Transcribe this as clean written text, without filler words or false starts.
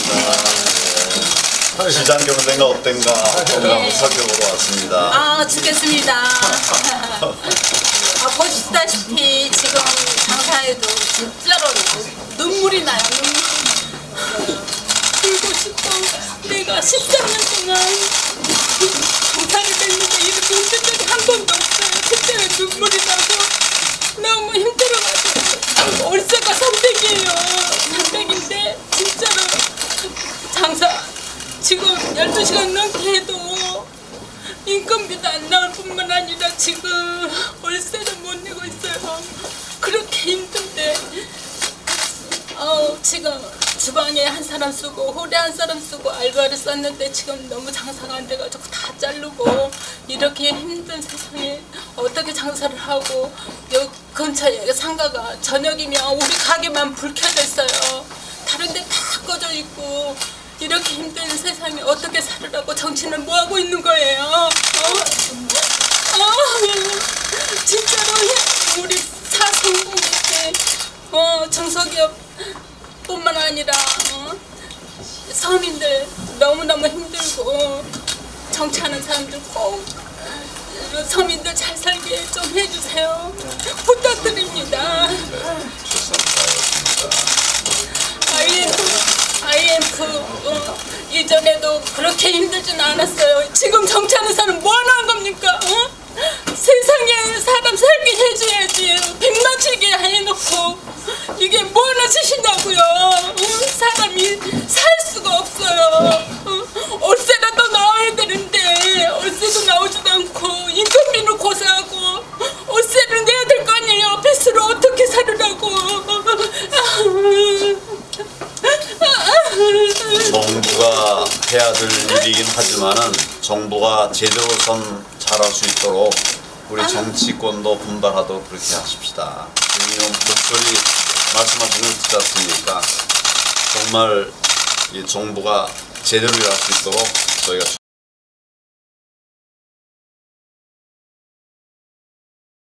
시장 경쟁가 어땠가 한번 살펴보러 왔습니다. 아, 죽겠습니다. 보시다시피 지금 장사해도 진짜로 눈물이 나요. 울고 싶어. 내가 13년 동안 장사를 했는데 이렇게 힘든 적이 한 번도 없어요. 그때는 눈물이 나고 너무 힘들어가지고 월세가 300이에요. 300인데 진짜로 장사 지금 12시간 넘게 해도 인건비도 안 나올 뿐만 아니라 지금 월세도 못 내고 있어요. 그렇게 힘든데 지금 주방에 한 사람 쓰고 홀에 한 사람 쓰고 알바를 썼는데 지금 너무 장사가 안 돼가지고 다 자르고 이렇게 힘든 세상에 어떻게 장사를 하고 여기 근처에 상가가 저녁이면 우리 가게만 불 켜져 있어요. 다른 데 다 꺼져 있고 이렇게 힘든 세상에 어떻게 살으라고 정치는 뭐 하고 있는 거예요? 진짜로 우리 사성공회 중소기업 뿐만 아니라 서민들 너무너무 힘들고 정치하는 사람들 꼭 서민들 잘 살게 좀 해주세요. 부탁드립니다. IMF 이전에도 그렇게 힘들지는 않았어요. 지금 정치하는 사람 뭐 하는 겁니까? 세상에 사람 살게 해줘야지. 빚 맞추게 해놓고 이게 뭐 하나 주신다고요? 사람이 살 수가 없어요. 월세라도 나와야 되는데 월세도 나오지도 않고 인건비는 고사하고 월세를 내야 될 거 아니에요. 빚으로 어떻게 살으라고. 정부가 해야 될 일이긴 하지만은 정부가 제대로 잘할 수 있도록 우리 정치권도 분발하도록 그렇게 하십시다. 지금 목소리 말씀하시는 거 듣지 않습니까? 정말 이 정부가 제대로 일할 수 있도록 저희가